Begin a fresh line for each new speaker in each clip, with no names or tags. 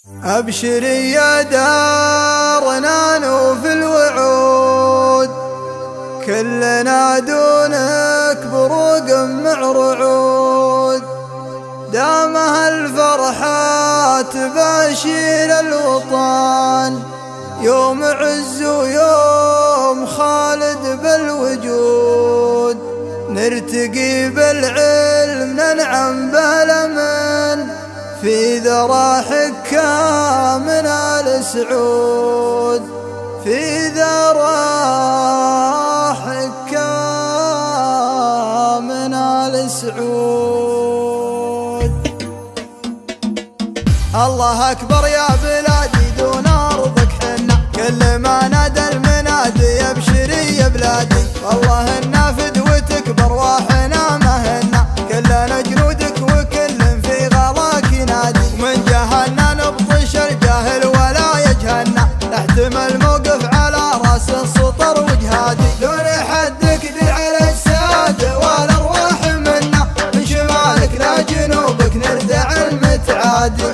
أبشري يا دارنا نوفي الوعود، كلنا دونك بروق معرعود، دامها الفرحات باشيل الوطن، يوم عز ويوم خالد بالوجود، نرتقي بالعلم ننعم بالأمن، في ذرى حكام آل سعود، في ذرى حكام آل سعود. الله أكبر يا بلادي دون أرضك حنا، كل ما نادى المنادي أبشري يا بلادي، والله النافذ وتكبر واحنا مهنا، كلنا جنودك وكل في غلاك ينادي، ومن جهلنا نبطش الجاهل ولا يجهلنا، نحتمل موقف على راس السطر وجهادي، دون حدك دي على السادة والأرواح منا، من شمالك لا جنوبك نردع المتعادي،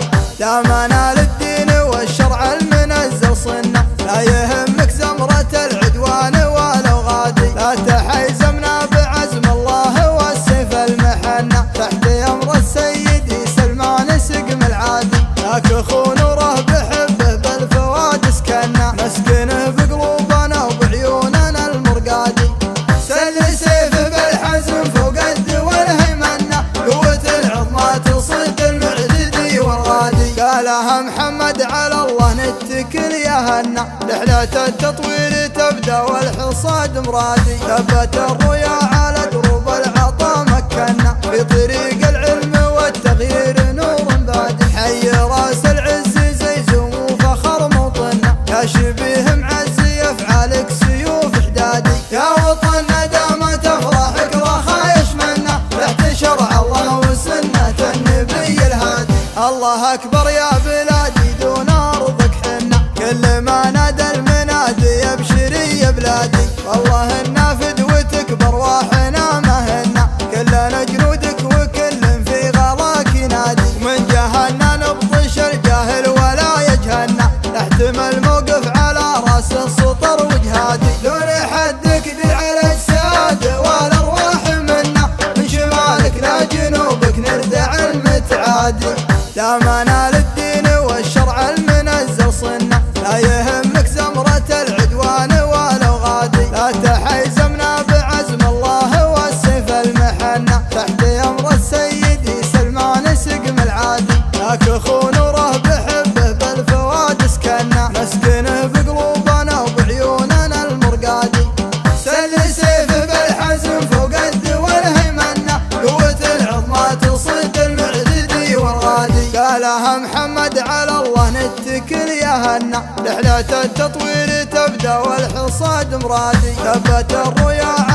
دامنا للدين والشرع المنزل صنا، لا يهمك زمرة العدوان ولو غادي، لا تحيزمنا بعزم الله والسيف المحنة، تحت أمر السيد سلمان سقم العادي، ذاك أخو نوره بحبه بالفواد سكننا، مسكنه بقلوبنا وبعيوننا المرقادي، سل سيفه بالحزم فوق الدول هيمنة، قوة العظمى تصد المعددي والغادي، قالها محمد على الله نتكل يا هنا، رحلة التطوير تبدأ والحصاد مرادي، ثبت الرؤيا على دروب العطا مكنا، في طريق العلم والتغيير نور بادي، حي راس العز زيزوم وفخر موطننا، يا شبيه معز يفعلك سيوف حدادي، يا وطننا دامت افراحك رخايش منا، تحت شرع الله وسنة النبي الهادي، الله اكبر يا بلادي دون ارضك حنا، كل ما نادى المنادي ابشري يا بلادي، والله النافذ وتكبر واحنا مهنا، كلنا جنودك وكل في غلاك ينادي، ومن جهلنا نبطش الجاهل ولا يجهلنا، نحتمل موقف على راس السطر وجهادي، دون حدك دي على السادة والأرواح منا، من شمالك لا جنوبك نردع المتعادي، دامنا للدين والشرع المنزل صنا، لا يهمك زمرة العدوان ولو غادي، لا تحيزمنا بعزم الله والسيف المحنة، تحت أمر السيد سلمان سقم العادي، ذاك أخو نوره بحبه بالفواد سكننا، مسكنه بقلوبنا وبعيوننا المرقادي، سل سيفه بالحزم فوق الدول هيمنة، قوة العظمى تصد المعددي والغادي، قالها محمد على الله نتكل يا هنا، رحلة التطوير تبدأ والحصاد مرادي، ثبت الرؤيا